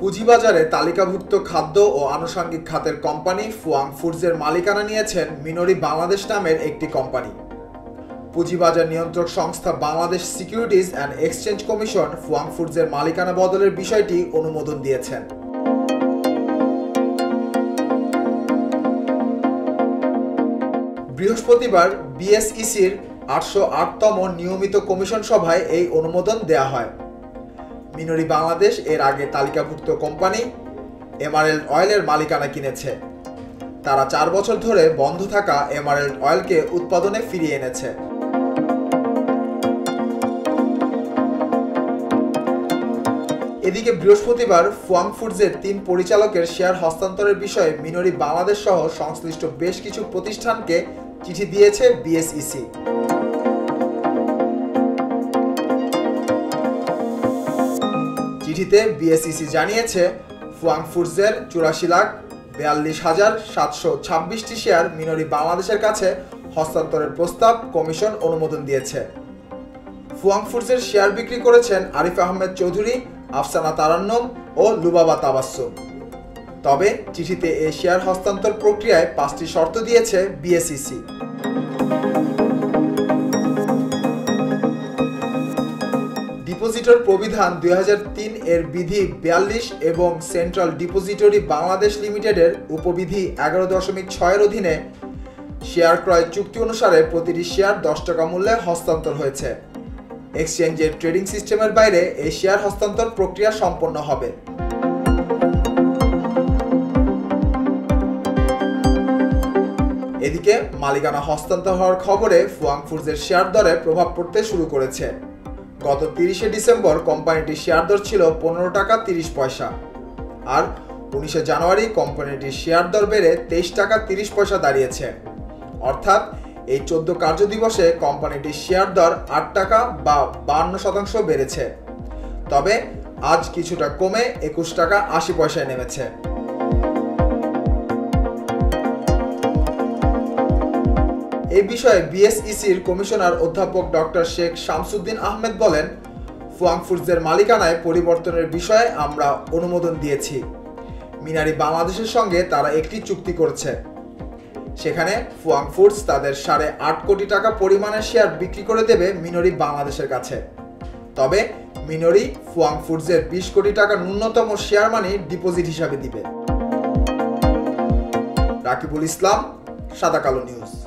পুঁজিবাজারে তালিকাভুক্ত খাদ্য ও আনুষঙ্গিক খাতের কোম্পানি ফুয়াং ফুডসের মালিকানা নিয়েছেন মিনরি বাংলাদেশ নামের একটি কোম্পানি। পুঁজিবাজার নিয়ন্ত্রক সংস্থা Bangladesh securities and exchange commission Fuwang ফুডসের মালিকানা বদলের বিষয়টি অনুমোদন দিয়েছেন। বৃহস্পতিবার বিএসইসির ৮০৮তম নিয়মিত কমিশন সভায় এই অনুমোদন দেয়া হয়। মিনরি বাংলাদেশ এর আগে তালিকাভুক্ত কোম্পানি এমারেল্ড অয়েলের মালিকানা কিনেছে। তারা ৪ বছর ধরে বন্ধ থাকা এমারেল্ড অয়েলকে উৎপাদনে ফিরিয়ে এনেছে। এদিকে বৃহস্পতিবার ফুয়াং ফুডসের ৩ পরিচালকের শেয়ার হস্তান্তরের বিষয়ে মিনরি বাংলাদেশ সহ সংশ্লিষ্ট বেশ কিছু প্রতিষ্ঠানকে চিঠি দিয়েছে বিএসইসি। চিঠিতে বিএসইসি জানিয়েছে, ফুয়াং ফুডসের ৮৪,৪২,৭২৬টি শেয়ার মিনরি বাংলাদেশের কাছে হস্তান্তরের প্রস্তাব কমিশন অনুমোদন দিয়েছে। ফুয়াং ফুডসের শেয়ার বিক্রি করেছেন আরিফ আহমেদ চৌধুরী, আফসানা তারান্নম ও লুবাবা তাবাসসুম। তবে চিঠিতে এই শেয়ার হস্তান্তর প্রক্রিয়ায় ৫টি শর্ত দিয়েছে বিএসইসি। ডিপোজিটর প্রবিধান ২০০৩ এর বিধি ৪২ এবং সেন্ট্রাল ডিপোজিটরি বাংলাদেশ লিমিটেডের উপবিধি ১১.৬ এর অধীনে শেয়ার ক্রয় চুক্তি অনুসারে প্রতিটি শেয়ার ১০ টাকা মূল্যে হস্তান্তর হয়েছে। এক্সচেঞ্জের ট্রেডিং সিস্টেমের বাইরে এই শেয়ার হস্তান্তর প্রক্রিয়া সম্পন্ন হবে। এদিকে মালিকানা হস্তান্তর হওয়ার খবরে ফুয়াং ফুডসের শেয়ার দরে প্রভাব পড়তে শুরু করেছে। গত ৩০শে ডিসেম্বর কোম্পানিটির শেয়ার দর ছিল ১৫ টাকা ৩০ পয়সা, আর ১৯শে জানুয়ারি কোম্পানিটির শেয়ার দর বেড়ে ২৩ টাকা ৩০ পয়সা দাঁড়িয়েছে। অর্থাৎ এই ১৪ কার্যদিবসে কোম্পানিটির শেয়ার দর ৮ টাকা বা ৫২% বেড়েছে। তবে আজ কিছুটা কমে ২১ টাকা ৮০ পয়সায় নেমেছে। এই বিষয়ে বিএসইসির কমিশনার অধ্যাপক ডক্টর শেখ শামসুদ্দিন আহমেদ বলেন, ফুয়াং ফুডসের মালিকানায় পরিবর্তনের বিষয়ে আমরা অনুমোদন দিয়েছি। মিনরি বাংলাদেশের সঙ্গে তারা একটি চুক্তি করেছে। সেখানে ফুয়াং ফুডস তাদের ৮.৫ কোটি টাকা পরিমাণের শেয়ার বিক্রি করে দেবে মিনরি বাংলাদেশের কাছে। তবে মিনরি ফুয়াং ফুডসের ২০ কোটি টাকা ন্যূনতম শেয়ার মানি ডিপোজিট হিসাবে দিবে। রাকিবুল ইসলাম, সাদাকালো নিউজ।